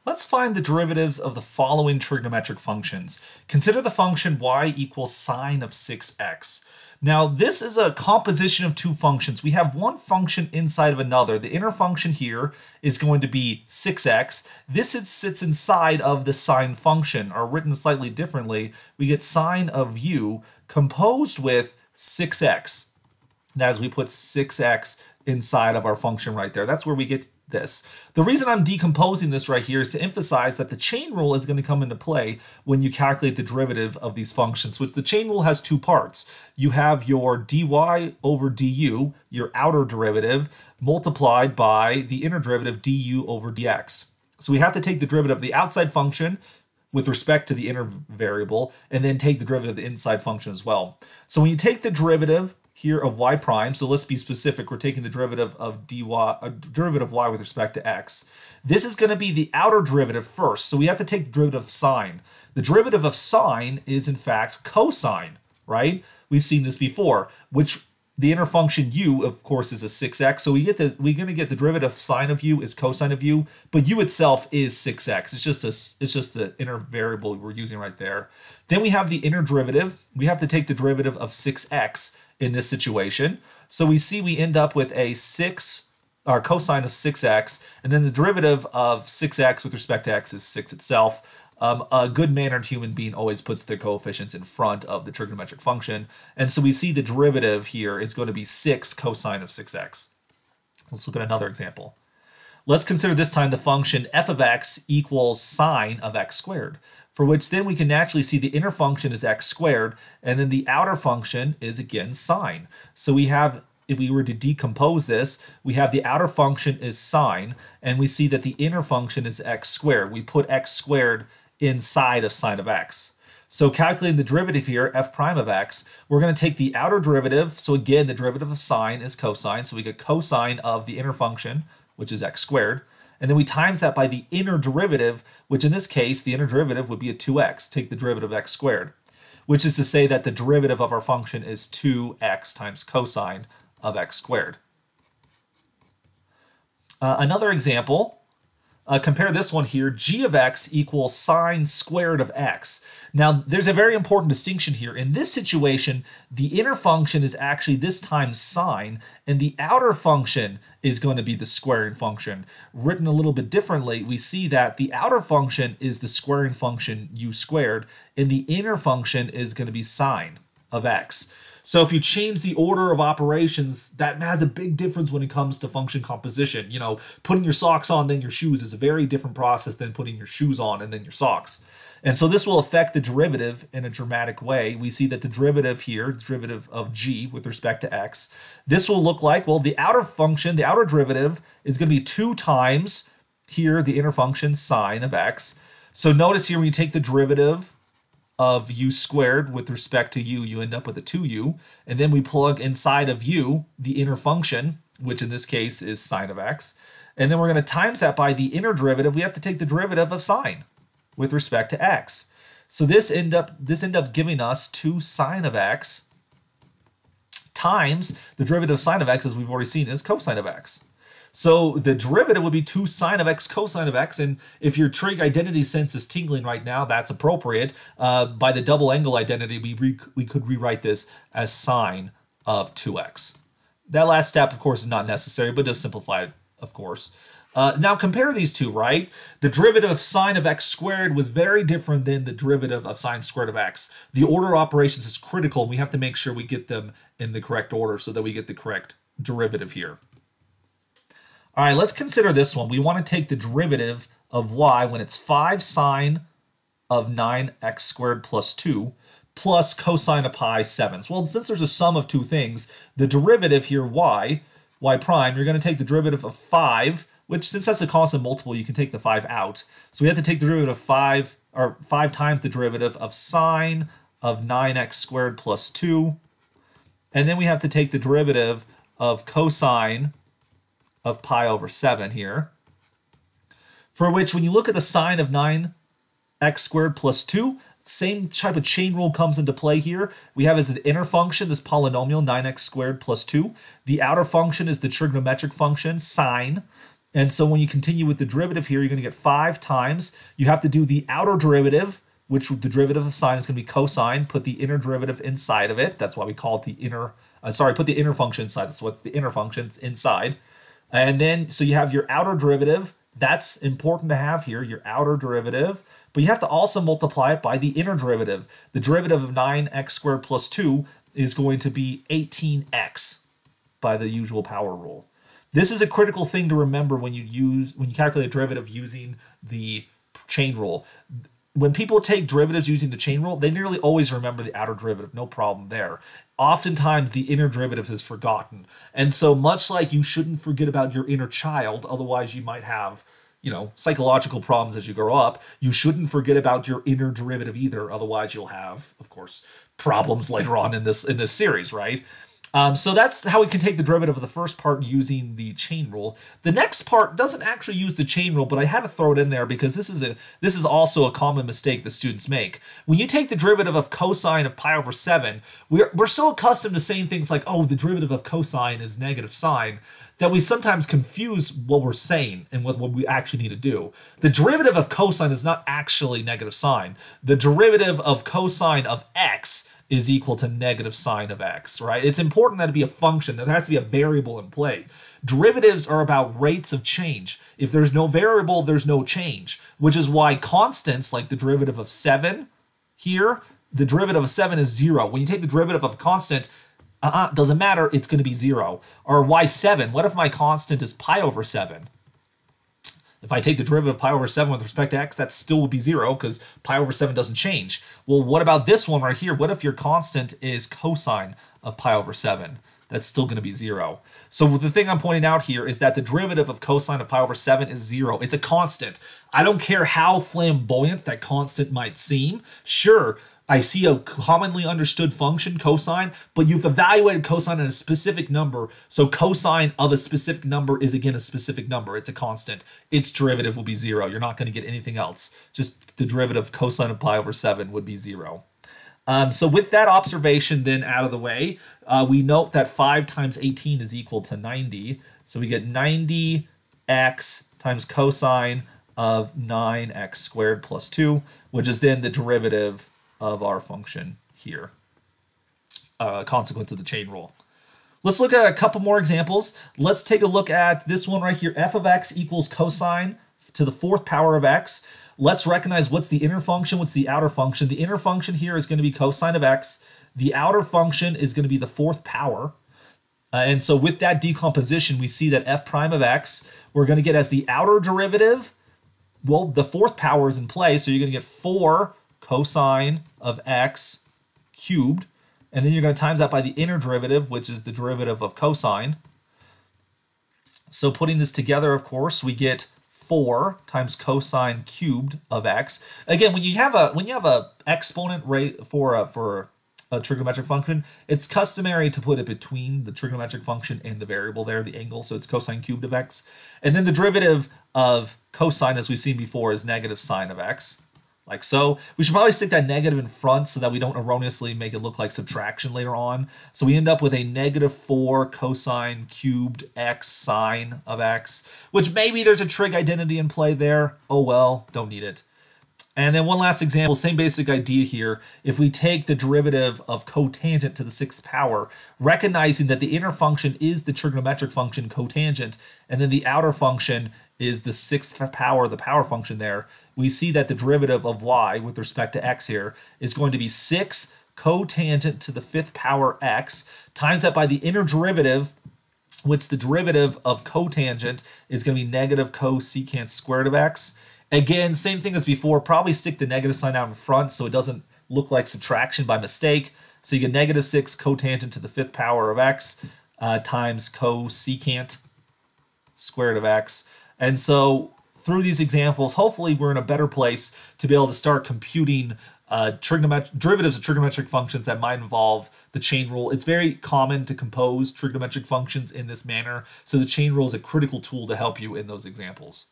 Let's find the derivatives of the following trigonometric functions. Consider the function y equals sine of 6x. Now, this is a composition of two functions. We have one function inside of another. The inner function here is going to be 6x. This sits inside of the sine function, or written slightly differently, we get sine of u composed with 6x. That is, we put 6x inside of our function right there. That's where we get this. The reason I'm decomposing this right here is to emphasize that the chain rule is going to come into play when you calculate the derivative of these functions, which the chain rule has two parts. You have your dy over du, your outer derivative, multiplied by the inner derivative du over dx. So we have to take the derivative of the outside function with respect to the inner variable, and then take the derivative of the inside function as well. So when you take the derivative here of y prime, so let's be specific, we're taking the derivative of derivative of y with respect to x. This is going to be the outer derivative first, so we have to take the derivative of sine. The derivative of sine is in fact cosine, right? We've seen this before, which the inner function u, of course, is a 6x, so we're going to get the derivative of sine of u is cosine of u, but u itself is 6x. It's just the inner variable we're using right there. Then we have the inner derivative. We have to take the derivative of 6x in this situation. So we end up with a cosine of 6x, and then the derivative of 6x with respect to x is 6 itself. A good-mannered human being always puts their coefficients in front of the trigonometric function. And so we see the derivative here is going to be 6 cosine of 6x. Let's look at another example. Let's consider this time the function f of x equals sine of x squared, for which then we can naturally see the inner function is x squared, and then the outer function is, again, sine. So we have, if we were to decompose this, we have the outer function is sine, and we see that the inner function is x squared. We put x squared inside of sine of x. So calculating the derivative here, f prime of x, we're going to take the outer derivative. So again, the derivative of sine is cosine. So we get cosine of the inner function, which is x squared. And then we times that by the inner derivative, which in this case, the inner derivative would be a 2x. Take the derivative of x squared, which is to say that the derivative of our function is 2x times cosine of x squared. Another example. Compare this one here, g of x equals sine squared of x. Now, there's a very important distinction here. In this situation, the inner function is actually this time sine, and the outer function is going to be the squaring function. Written a little bit differently, we see that the outer function is the squaring function u squared, and the inner function is going to be sine of x. So if you change the order of operations, that has a big difference when it comes to function composition. You know, putting your socks on, then your shoes is a very different process than putting your shoes on and then your socks. And so this will affect the derivative in a dramatic way. We see that the derivative here, derivative of g with respect to x, this will look like, well, the outer function, the outer derivative is going to be 2 times here, the inner function sine of x. So notice here when you take the derivative of u squared with respect to u, you end up with a 2u, and then we plug inside of u the inner function, which in this case is sine of x, and then we're going to times that by the inner derivative. We have to take the derivative of sine with respect to x. So this end up giving us 2 sine of x times the derivative of sine of x, as we've already seen, is cosine of x. So the derivative would be 2 sine of x cosine of x, and if your trig identity sense is tingling right now, that's appropriate. By the double angle identity, we could rewrite this as sine of 2x. That last step, of course, is not necessary, but does simplify it, of course. Now compare these two, right? The derivative of sine of x squared was very different than the derivative of sine squared of x. The order of operations is critical, and we have to make sure we get them in the correct order so that we get the correct derivative here. All right, let's consider this one. We want to take the derivative of y when it's 5 sine of 9x squared plus 2 plus cosine of pi 7. Well, since there's a sum of two things, the derivative here, y prime, you're going to take the derivative of 5, which since that's a constant multiple, you can take the 5 out. So we have to take the derivative of 5 times the derivative of sine of 9x squared plus 2. And then we have to take the derivative of cosine of pi over 7 here, for which when you look at the sine of 9x squared plus 2, same type of chain rule comes into play here. We have as the inner function this polynomial 9x squared plus 2. The outer function is the trigonometric function sine. And so when you continue with the derivative here, you're going to get 5 times. You have to do the outer derivative, which the derivative of sine is going to be cosine. Put the inner derivative inside of it. That's why we call it the inner, put the inner function inside. That's what's the inner function, it's inside. And then, so you have your outer derivative. That's important to have here, your outer derivative. But you have to also multiply it by the inner derivative. The derivative of 9x squared plus 2 is going to be 18x by the usual power rule. This is a critical thing to remember when you calculate a derivative using the chain rule. When people take derivatives using the chain rule, they nearly always remember the outer derivative, no problem there. Oftentimes, the inner derivative is forgotten. And so much like you shouldn't forget about your inner child, otherwise you might have, psychological problems as you grow up, you shouldn't forget about your inner derivative either, otherwise you'll have, of course, problems later on in this series, right? So that's how we can take the derivative of the first part using the chain rule. The next part doesn't actually use the chain rule, but I had to throw it in there because this is also a common mistake that students make. When you take the derivative of cosine of pi over 7, we're so accustomed to saying things like, oh, the derivative of cosine is negative sine, that we sometimes confuse what we're saying and what we actually need to do. The derivative of cosine is not actually negative sine. The derivative of cosine of x is equal to negative sine of x, right? It's important that it be a function. There has to be a variable in play. Derivatives are about rates of change. If there's no variable, there's no change, which is why constants, like the derivative of 7 here, the derivative of 7 is 0. When you take the derivative of a constant, doesn't matter, it's going to be 0. Or why 7? What if my constant is pi over 7? If I take the derivative of pi over 7 with respect to x, that still will be 0 because pi over 7 doesn't change. Well, what about this one right here? What if your constant is cosine of pi over 7? That's still going to be 0. So the thing I'm pointing out here is that the derivative of cosine of pi over 7 is 0. It's a constant. I don't care how flamboyant that constant might seem. Sure, I see a commonly understood function, cosine, but you've evaluated cosine at a specific number, so cosine of a specific number is again a specific number. It's a constant. Its derivative will be 0. You're not going to get anything else. Just the derivative of cosine of pi over 7 would be 0. So with that observation then out of the way, we note that 5 times 18 is equal to 90. So we get 90x times cosine of 9x squared plus 2, which is then the derivative of our function here, consequence of the chain rule. Let's look at a couple more examples. Let's take a look at this one right here. F of x equals cosine to the 4th power of x. Let's recognize what's the inner function, what's the outer function. The inner function here is going to be cosine of x. The outer function is going to be the 4th power. And so with that decomposition, we see that f prime of x, we're going to get as the outer derivative, well, the 4th power is in play, so you're going to get 4 cosine of x cubed, and then you're going to times that by the inner derivative, which is the derivative of cosine. So putting this together, of course, we get 4 times cosine cubed of x. Again, when you have a exponent rate for a trigonometric function, it's customary to put it between the trigonometric function and the variable there, the angle, so it's cosine cubed of x. And then the derivative of cosine, as we've seen before, is negative sine of x. Like so. We should probably stick that negative in front so that we don't erroneously make it look like subtraction later on. So we end up with a negative 4 cosine cubed x sine of x, which maybe there's a trig identity in play there. Oh well, don't need it. And then one last example, same basic idea here. If we take the derivative of cotangent to the 6th power, recognizing that the inner function is the trigonometric function cotangent, and then the outer function is the 6th power, the power function there, we see that the derivative of y with respect to x here is going to be 6 cotangent to the 5th power x, times that by the inner derivative, which the derivative of cotangent is going to be negative cosecant squared of x. Again, same thing as before, probably stick the negative sign out in front so it doesn't look like subtraction by mistake. So you get negative 6 cotangent to the 5th power of x times cosecant squared of x. And so through these examples, hopefully we're in a better place to be able to start computing derivatives of trigonometric functions that might involve the chain rule. It's very common to compose trigonometric functions in this manner, so the chain rule is a critical tool to help you in those examples.